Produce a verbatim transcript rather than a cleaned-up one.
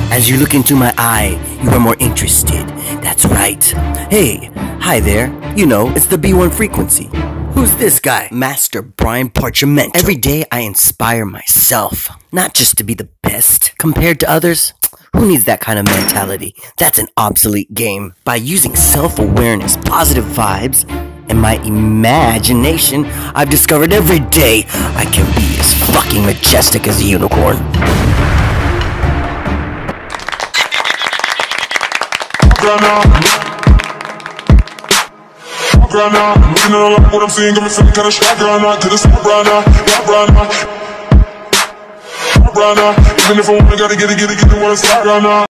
As you look into my eye, you are more interested. That's right. Hey, hi there. You know, it's the B one frequency. Who's this guy? Master Brian Parchamento. Every day I inspire myself, not just to be the best compared to others. Who needs that kind of mentality? That's an obsolete game. By using self-awareness, positive vibes, and my imagination, I've discovered every day I can be as fucking majestic as a unicorn. Right now, I'm looking at a lot what I'm seeing, got me feeling kinda shocked right now, cause it's hot right now, hot right now, hot right now, even if I wanna, gotta get it, get it, get it, wanna start right now.